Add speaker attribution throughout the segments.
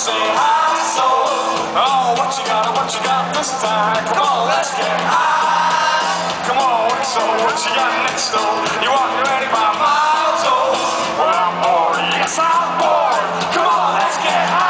Speaker 1: say hi, so. Oh, what you got this time? Come on, let's get high. Come on, so what you got next door? You walking 25 miles, oh. Well, I'm bored, yes, I'm bored. Come on, let's get high.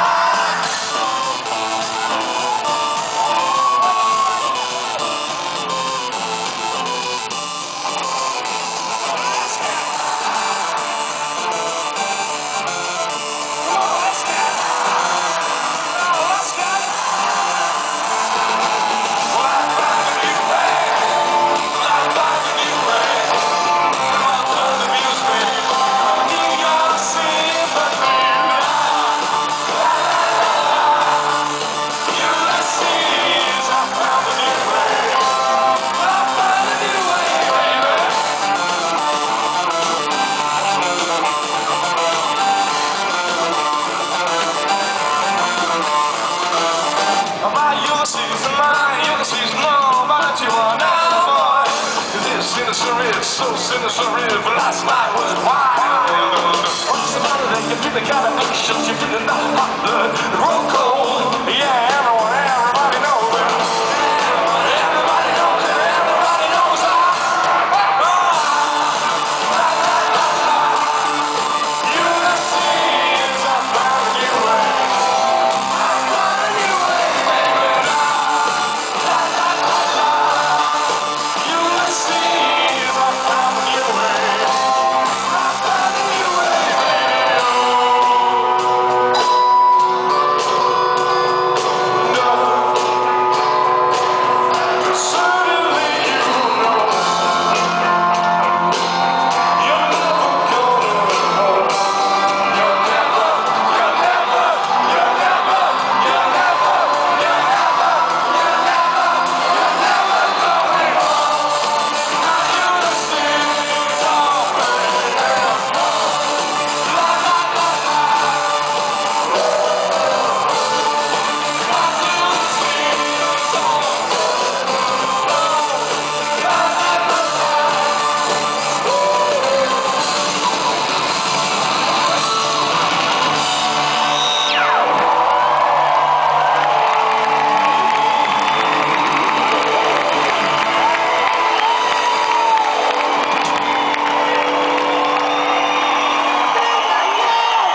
Speaker 1: So sinister, if last night was wild. What's the matter? They can be the kind of anxious you didn't know. The roll call.